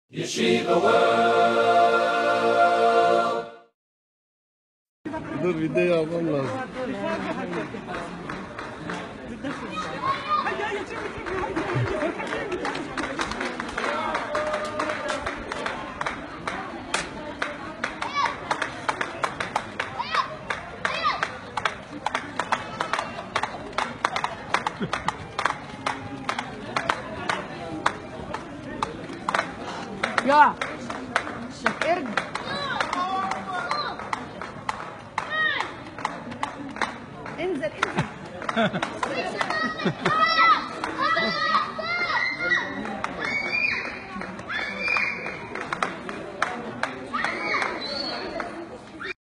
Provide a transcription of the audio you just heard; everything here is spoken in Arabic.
Yeshiva World. Dur video yapmam lazım. يا شكرت انزل